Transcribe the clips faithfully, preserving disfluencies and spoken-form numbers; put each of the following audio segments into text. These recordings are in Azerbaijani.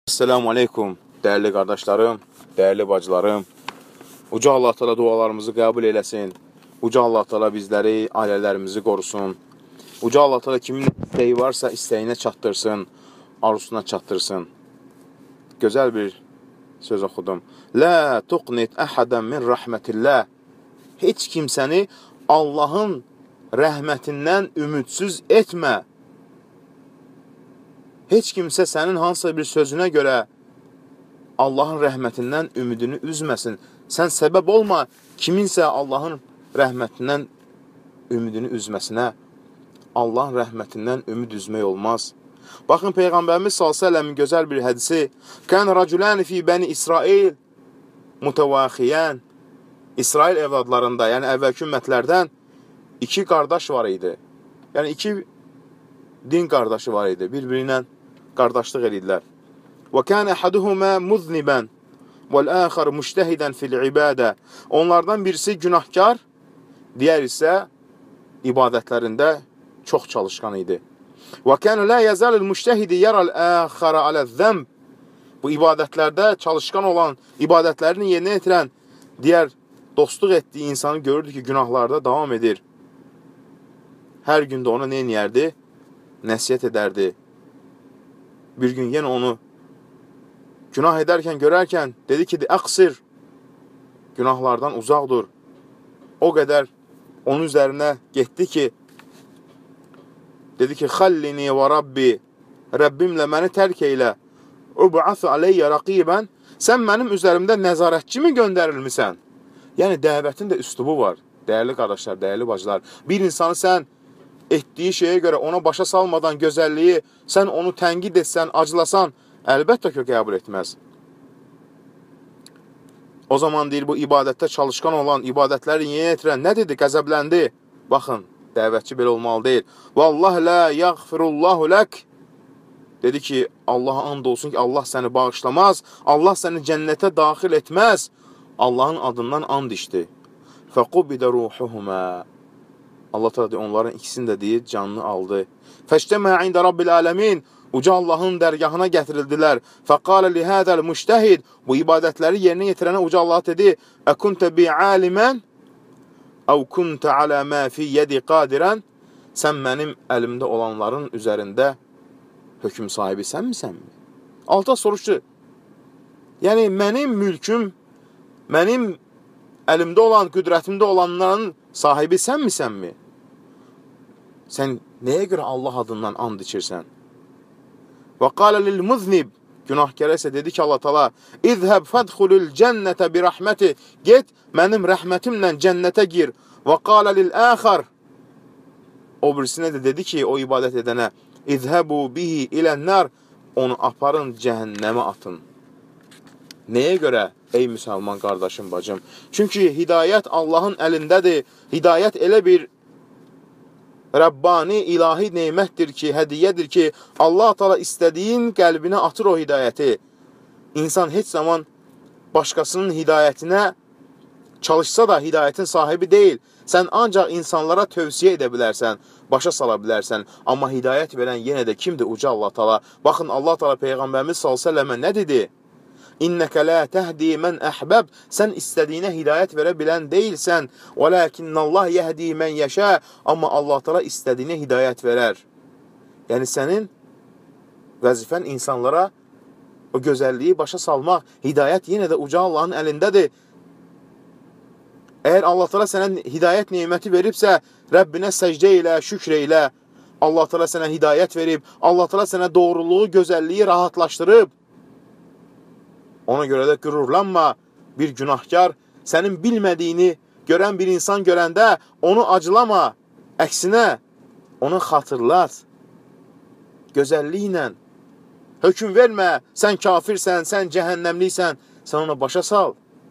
Esselamu aleykum, dəyərli qardaşlarım, dəyərli bacılarım. Uca Allah Teala dualarımızı qəbul eləsin. Uca Allah Teala bizləri, ailələrimizi qorusun. Uca Allah Teala kimin istəyi varsa istəyinə çatdırsın, arzusuna çatdırsın. Gözəl bir söz oxudum. La tuqnit əhadən min rəhmətillah. Heç kimsəni Allahın rəhmətindən ümidsiz etmə. Heç kimsə sənin hansısa bir sözünə görə Allahın rəhmətindən ümidini üzməsin. Sən səbəb olma kiminsə Allahın rəhmətindən ümidini üzməsinə. Allahın rəhmətindən ümid üzmək olmaz. Baxın, Peyğəmbərimiz sallallahu əleyhi və səlləmin gözəl bir hədisi. Kən raculani fi bəni İsrail mutavaxiyən. İsrail evladlarında, yəni əvvəlki ümmətlərdən iki qardaş var idi. Yəni iki din qardaşı var idi. Bir-birinə qardaşlıq edirlər. Və kən əhaduhuma muznibən vəl-əxər müştəhidən fil-ibadə. Onlardan birisi günahkar, digər isə ibadətlərində çox çalışqan idi. Və kən la yazalul müştəhidi yaral-əxərə aləz-zəmb. Bu ibadətlərdə çalışqan olan, ibadətlərini yerinə yetirən, digər dostluq etdiyi insanı görürdü ki, günahlarda davam edir. Hər gün də ona nə edərdi? Nəsiyyət edərdi. Bir gün yenə onu günah edərkən, görərkən dedi ki, əqsir, günahlardan uzaq dur. O qədər onun üzərinə getdi ki, dedi ki, xallini və Rabbi, Rəbbimlə məni tərk eylə, ub'asu aleyyə raqibən, sən mənim üzərimdə nəzarətçi mi göndərilmisən? Yəni, dəvətin də üslubu var, dəyərli qardaşlar, dəyərli bacılar. Bir insanı sən etdiyi şeyə görə ona başa salmadan gözəlliyi, sən onu tənqid etsən, acılasan, əlbəttə ki, qəbul etməz. O zaman deyir, bu ibadətdə çalışqan olan, ibadətləri yeni etirən, nə dedi? Qəzəbləndi. Baxın, dəvətçi belə olmalı deyil. Vallahi la yaghfirullahu lak. Dedi ki, Allaha and olsun ki, Allah səni bağışlamaz, Allah səni cənnətə daxil etməz. Allahın adından and içdi. Fəqubidə ruhuhuma. Allah təala onların ikisini də deyir, canını aldı. Fəştəmə ində Rabbil aləmin. Uca Allahın dərgahına gətirildilər. Fəqalə lihədəl müştəhid. Bu ibadətləri yerinə yetirənə Uca Allah dedi, əkuntə bi alimən, əv kuntə alə mə fi yədi qadirən. Sən mənim əlimdə olanların üzərində hökm sahibi sənmisənmi? Alta soruşdu. Yəni, mənim mülküm, mənim əlimdə olan, qüdrətimdə olanların sahibi sənmisənmi? Sən nəyə görə Allah adından and içirsən? Və qalə lil-muznib. Günahkara isə dedi ki, Allah təala, İzhəb fədxulul cənnətə bi rəhməti. Get, mənim rəhmətimlə cənnətə gir. Və qalə lil-əxər. O birisinə də dedi ki, o ibadət edənə, İzhəbu bihi ilən-nar. Onu aparın, cəhənnəmə atın. Nəyə görə, ey müsəlman qardaşım, bacım? Çünki hidayət Allahın əlindədir. Hidayət elə bir Rəbbani, ilahi neymətdir ki, hədiyyədir ki, Allah Teala istədiyin qəlbinə atır o hidayəti. İnsan heç zaman başqasının hidayətinə çalışsa da hidayətin sahibi deyil. Sən ancaq insanlara tövsiyə edə bilərsən, başa sala bilərsən. Amma hidayət verən yenə də kimdir? Uca Allah Teala. Baxın, Allah Teala Peyğəmbərimiz sallallahu əleyhi və səlləmə nə dedi? İnnəkə lə təhdi mən əhbəb. Sən istədiyinə hidayət verə bilən deyilsən. Və ləkinnəllah yəhdi mən yəşə. Amma Allah Teala istədiyinə hidayət verər. Yəni, sənin vəzifən insanlara o gözəlliyi başa salmaq. Hidayət yenə də Uca Allahın əlindədir. Əgər Allah Teala sənə hidayət neyməti veribsə, Rəbbinə səcdə ilə, şükr ilə. Allah Teala sənə hidayət verib. Allah Teala sənə doğruluğu, gözəlliyi rahatlaşdırıb. Ona görə də qürurlanma, bir günahkar, sənin bilmədiyini görən bir insan görəndə onu acılama, əksinə onu xatırlat, gözəlliklə, hökm vermə, sən kafirsən, sən cəhənnəmliysən, sən ona başa sal.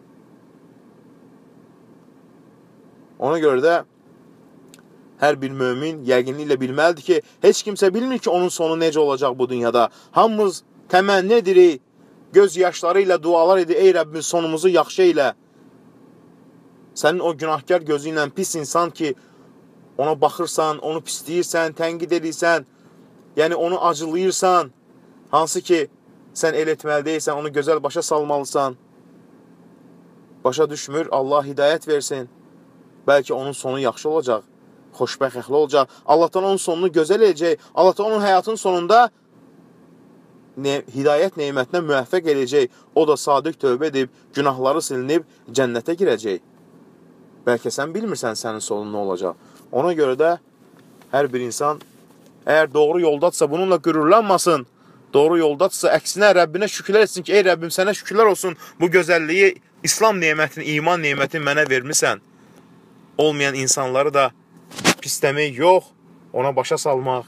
Ona görə də hər bir mömin yəqinliklə bilməlidir ki, heç kimsə bilmir ki, onun sonu necə olacaq bu dünyada. Hamımız təmənni edirik, göz yaşları ilə dualar edir, ey Rəbbimiz sonumuzu yaxşı elə. Sənin o günahkar gözü ilə pis insan ki, ona baxırsan, onu pisləyirsən, tənqid edirsən, yəni onu acılayırsan, hansı ki, sən el etməli deyilsən, onu gözəl başa salmalısan. Başa düşmür, Allah hidayət versin. Bəlkə onun sonu yaxşı olacaq, xoşbəxtli olacaq. Allahdan onun sonunu gözəl edəcək. Allahdan onun həyatın sonunda ne, hidayət neymətinə müvəffəq edəcək. O da sadiq tövbə edib, günahları silinib, cənnətə girəcək. Bəlkə sən bilmirsən sənin sonun nə olacaq. Ona görə də hər bir insan əgər doğru yoldadsa bununla qürurlanmasın. Doğru yoldadsa əksinə Rəbbinə şükürlər etsin ki, ey Rəbbim sənə şükürlər olsun bu gözəlliyi, İslam neymətini, iman neymətini mənə vermisən. Olmayan insanları da pisləmək yox, ona başa salmaq.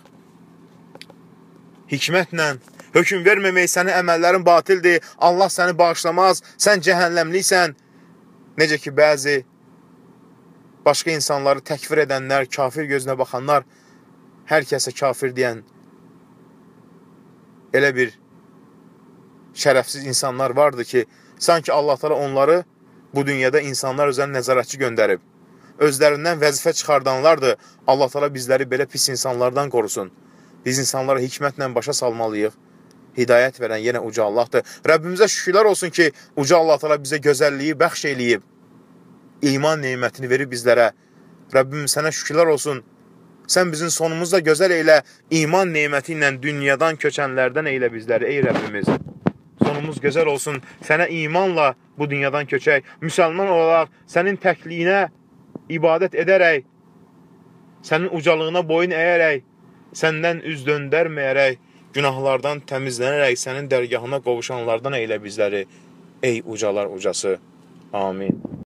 Hikmətlə hökm verməmək, sənin əməllərin batildir, Allah səni bağışlamaz, sən cəhənnəmliysən. Necə ki, bəzi başqa insanları təkfir edənlər, kafir gözünə baxanlar, hər kəsə kafir deyən elə bir şərəfsiz insanlar vardı ki, sanki Allah Teala onları bu dünyada insanlar özələ nəzarətçi göndərib. Özlərindən vəzifə çıxardanlardır. Allah Teala bizləri belə pis insanlardan qorusun. Biz insanlara hikmətlə başa salmalıyıq. Hidayət verən yenə uca Allahdır. Rəbbimizə şükürlər olsun ki, uca Allah Teala bizə gözəlliyi bəxş eləyib. İman neymətini verib bizlərə. Rəbbim sənə şükürlər olsun. Sən bizim sonumuzda gözəl eylə, iman neyməti ilə dünyadan köçənlərdən eylə bizləri, ey Rəbbimiz. Sonumuz gözəl olsun, sənə imanla bu dünyadan köçək, müsəlman olaraq sənin təkliyinə ibadət edərək, sənin ucalığına boyun əyərək, səndən üz döndərməyərək, günahlardan təmizlənərək, sənin dərgahına qovuşanlardan eylə bizləri, ey ucalar ucası. Amin.